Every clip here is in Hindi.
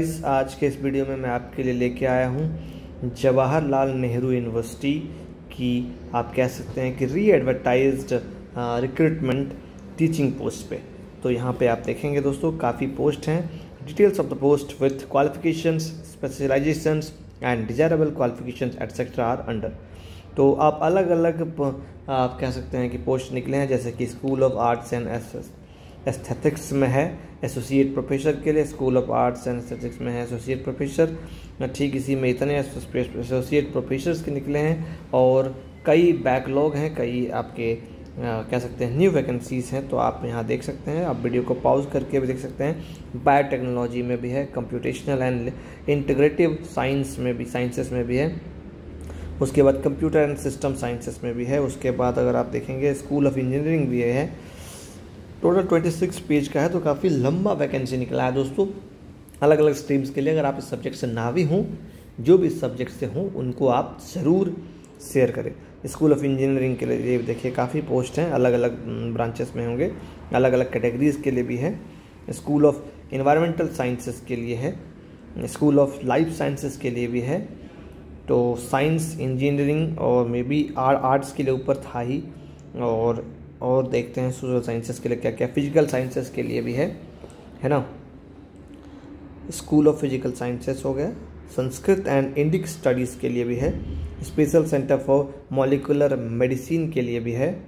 आज के इस वीडियो में मैं आपके लिए लेके आया हूँ जवाहरलाल नेहरू यूनिवर्सिटी की आप कह सकते हैं कि री एडवर्टाइज्ड रिक्रूटमेंट टीचिंग पोस्ट पे। तो यहाँ पे आप देखेंगे दोस्तों काफ़ी पोस्ट हैं। Details of the post with qualifications, specialisations and desirable qualifications etcetera are under. तो आप अलग अलग आप कह सकते हैं कि पोस्ट निकले हैं, जैसे कि school of arts and aesthetics में है एसोसिएट प्रोफेसर के लिए, school of arts and aesthetics में है एसोसिएट प्रोफेसर। ठीक इसी में इतने एसोसिएट प्रोफेसर्स के निकले हैं और कई बैकलॉग हैं, कई आपके कह सकते हैं न्यू वैकेंसीज़ हैं। तो आप यहाँ देख सकते हैं, आप वीडियो को पॉज करके भी देख सकते हैं। बायोटेक्नोलॉजी में भी है, कंप्यूटेशनल एंड इंटीग्रेटिव साइंस में भी, साइंसेस में भी है। उसके बाद कंप्यूटर एंड सिस्टम साइंसेस में भी है। उसके बाद अगर आप देखेंगे स्कूल ऑफ इंजीनियरिंग भी है। टोटल 26 पेज का है, तो काफ़ी लंबा वैकेंसी निकला है दोस्तों, अलग अलग स्ट्रीम्स के लिए। अगर आप इस सब्जेक्ट से ना भी हों, जो भी इस सब्जेक्ट से हों, उनको आप ज़रूर शेयर करें। स्कूल ऑफ इंजीनियरिंग के लिए देखिए काफ़ी पोस्ट हैं, अलग अलग ब्रांचेस में होंगे, अलग अलग कैटेगरीज़ के लिए भी है। स्कूल ऑफ इन्वायरमेंटल साइंसेस के लिए है, स्कूल ऑफ लाइफ साइंसेस के लिए भी है। तो साइंस, इंजीनियरिंग और मे बी आर्ट्स के लिए ऊपर था ही, और देखते हैं सोशल साइंसेस के लिए क्या क्या, फिजिकल साइंसेस के लिए भी है ना। स्कूल ऑफ फिजिकल साइंसेस हो गया, संस्कृत एंड इंडिक स्टडीज़ के लिए भी है, special centre for molecular medicine के लिए भी है।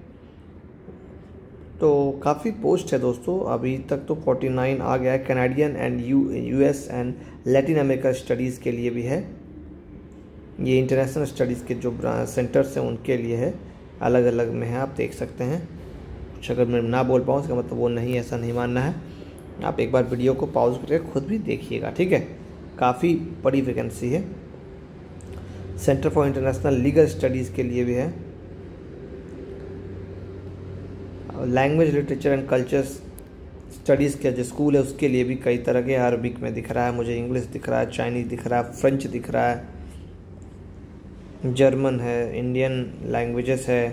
तो काफ़ी पोस्ट है दोस्तों, अभी तक तो 49 आ गया है। Canadian and US and Latin America studies के लिए भी है। ये इंटरनेशनल स्टडीज़ के जो सेंटर्स हैं उनके लिए है, अलग अलग में है, आप देख सकते हैं। कुछ अगर मैं ना बोल पाऊँ इसका मतलब वो नहीं, ऐसा नहीं मानना है। आप एक बार वीडियो को पॉज करके खुद भी देखिएगा, ठीक है। काफ़ी बड़ी वैकेंसी है। Centre for international legal studies के लिए भी है। Language, literature and culture studies के जो स्कूल है उसके लिए भी कई तरह के, अरबिक में दिख रहा है मुझे, इंग्लिश दिख रहा है, चाइनीज़ दिख रहा है, फ्रेंच दिख रहा है, जर्मन है, इंडियन लैंग्वेजेस है,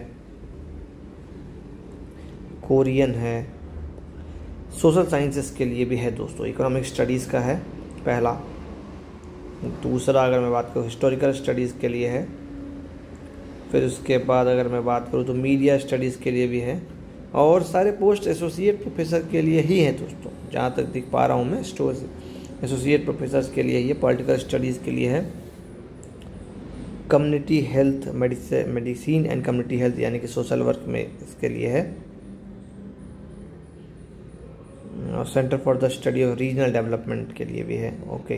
कोरियन है। सोशल साइंसेस के लिए भी है दोस्तों, इकोनॉमिक स्टडीज़ का है पहला। दूसरा अगर मैं बात करूँ हिस्टोरिकल स्टडीज़ के लिए है। फिर उसके बाद अगर मैं बात करूँ तो मीडिया स्टडीज़ के लिए भी है। और सारे पोस्ट एसोसिएट प्रोफेसर के लिए ही हैं दोस्तों, जहाँ तक दिख पा रहा हूँ मैं। एसोसिएट प्रोफेसर्स के लिए ही है, पॉलिटिकल स्टडीज़ के लिए है, community health medicine and community health यानी कि सोशल वर्क में इसके लिए है, और centre for the study of regional development के लिए भी है। Okay,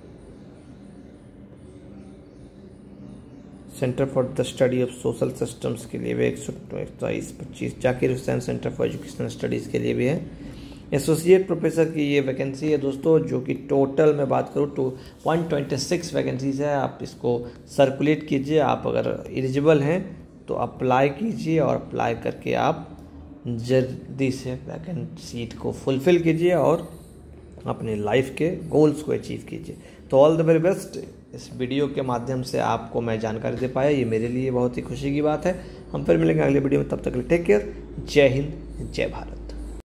centre for the study of social systems के लिए भी 122-25, Zakir Hussain centre for educational studies के लिए भी है। एसोसिएट प्रोफेसर की ये वैकेंसी है दोस्तों, जो कि टोटल में बात करूँ तो 126 वैकेंसीज है। आप इसको सर्कुलेट कीजिए, आप अगर एलिजिबल हैं तो अप्लाई कीजिए, और अप्लाई करके आप जल्दी से वैकेंट सीट को फुलफ़िल कीजिए और अपने लाइफ के गोल्स को अचीव कीजिए। तो ऑल द वेरी बेस्ट। इस वीडियो के माध्यम से आपको मैं जानकारी दे पाया, ये मेरे लिए बहुत ही खुशी की बात है। हम फिर मिलेंगे अगले वीडियो में, तब तक टेक केयर। जय हिंद, जय भारत।